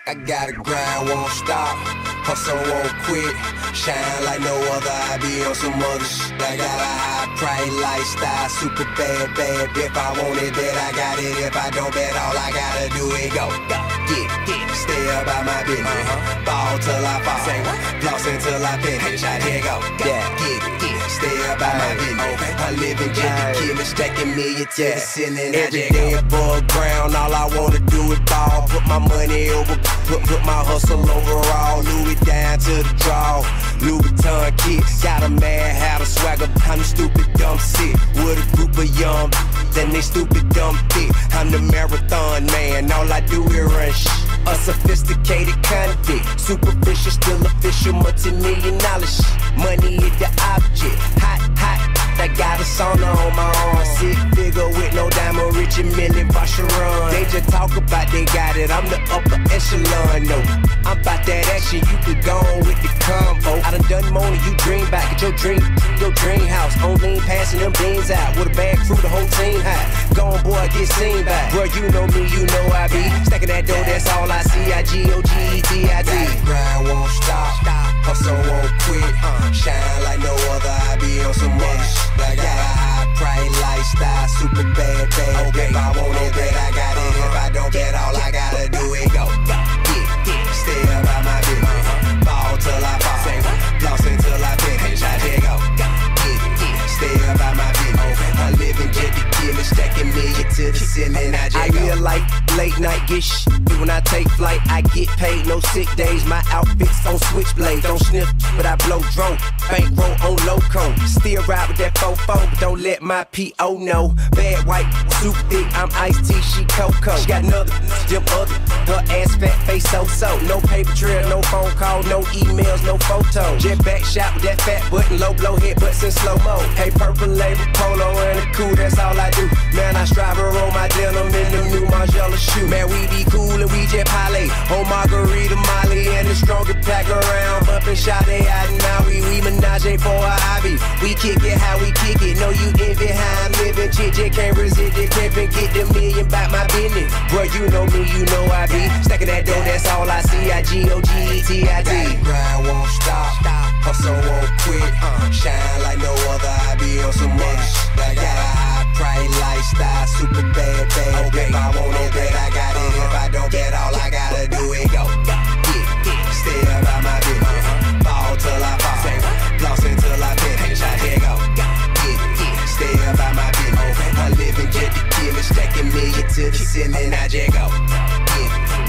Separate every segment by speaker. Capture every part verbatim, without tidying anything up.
Speaker 1: I gotta grind, won't stop, hustle won't quit, shine like no other, I be on some other shit. I got a high price lifestyle, super bad, bad. If I want it, bet I got it. If I don't, bet all I gotta do is go, go, get, get, stay about my business, uh-huh. Ball till I fall, say what? Floss until I finish, I dare go, yeah, get it, get it, stay about my business, okay. I live in jet to kill me, stacking million to the ceiling, every day above ground, all I wanna do is ball, put my money over, put, put my hustle overall, Louis down to the draw, Louis Vuitton kit, got a mad hat, a swagger, I'm stupid dumb sick, with a group of young, then they stupid dumb thick, I'm the marathon man, all I do is run shit, a sophisticated convict, superficial, still official, multi-million dollar shit, money is the object, hot, hot, I got a sauna on my arm, six figure with no diamond, rich and Millie Vacheron. They just talk about they got it, I'm the upper echelon, no. I'm about that action, you could go on with the combo. I done done more than you dream about, get your dream, your dream house. On lean, passing them beans out, with a bag through the whole team high. Go on boy, get seen by. Bro, you know me, you know I be stacking that dough, that's all I see, I G O G E T I D. Grind won't stop, hustle won't quit, shine like no other, I be on some other shit. I got a high price lifestyle, super bad, bad. Okay. If I want it, bet I got it. If I don't, bet all I gotta do is go, get, get, stay about my business, uh-huh. Ball till I fall, say what? Floss until I finish, I dare go, get, get, stay about my business, okay. I live in jet to kill it, stacking million to the ceiling, I dare go. I feel like late night get shit. When I take flight, I get paid, no sick days. My outfit's on switchblade, don't sniff, but I blow drone. Bankroll on loco, still ride with that fofo, but don't let my P O know. Bad white, super thick, I'm iced tea, she cocoa. She got another, them other, her ass fat face so-so. No paper trail, no phone call, no emails, no photos. Jet back shot with that fat button, low blow hit butts in slow-mo. Hey, purple label, polo and a cool, that's all I do. Man, I strive to roll my denim in them new Margiela shoe. Man, we be cool and we jet parlay. On Margarita, Molly, and the stronger pack around. Bumpin' shot they out and now we, we menage for a hobby. We kick it how we kick it. Know you envy how I'm living. Chick, chick can't resist it. Pimpin', get the million back my business. Bro, you know me, you know I be stacking that dough, that's all I see. I G O G E T I D. Grind won't stop, hustle won't quit, shine like no other. I be on some other shit. I got a high price lifestyle, super bad, bad. Okay. If I want it, bet I got it. If I don't, bet all I gotta do is go, get, get, stay about my business, ball till I fall, say what? Floss until I finish, I dare go, get, get, stay about my business, I live in jet to kill it, stacking million to the ceiling, I just go, get,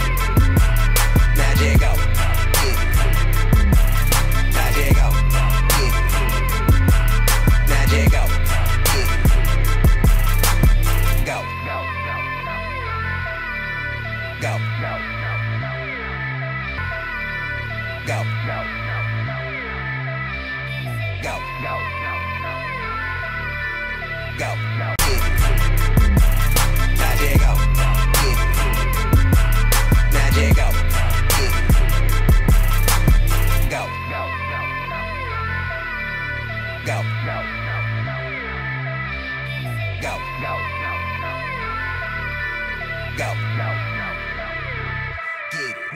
Speaker 1: now just go, get, now just go, get, now just go, get, go, go, go, go, go, go, go, get, now just go, get, now just go, get, go, go, go, go, go, go, get it.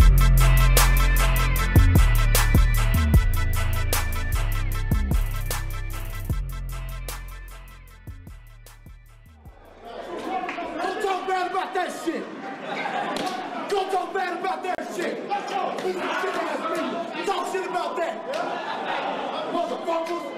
Speaker 2: About that shit. Don't talk bad about that shit. Talk shit about that. Motherfuckers.